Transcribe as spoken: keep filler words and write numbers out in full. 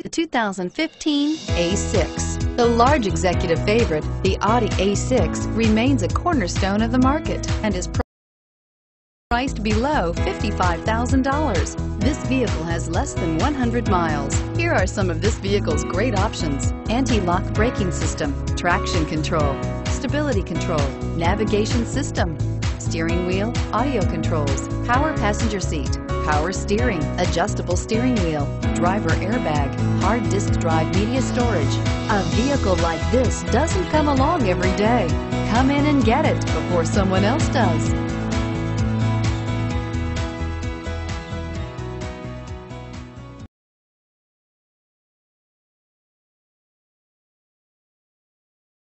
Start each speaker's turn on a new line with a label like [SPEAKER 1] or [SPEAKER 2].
[SPEAKER 1] The two thousand fifteen A six. The large executive favorite, the Audi A six, remains a cornerstone of the market and is priced below fifty-five thousand dollars. This vehicle has less than one hundred miles. Here are some of this vehicle's great options: anti-lock braking system, traction control, stability control, navigation system, steering wheel audio controls, power passenger seat, power steering, adjustable steering wheel, driver airbag, hard disk drive media storage. A vehicle like this doesn't come along every day. Come in and get it before someone else does.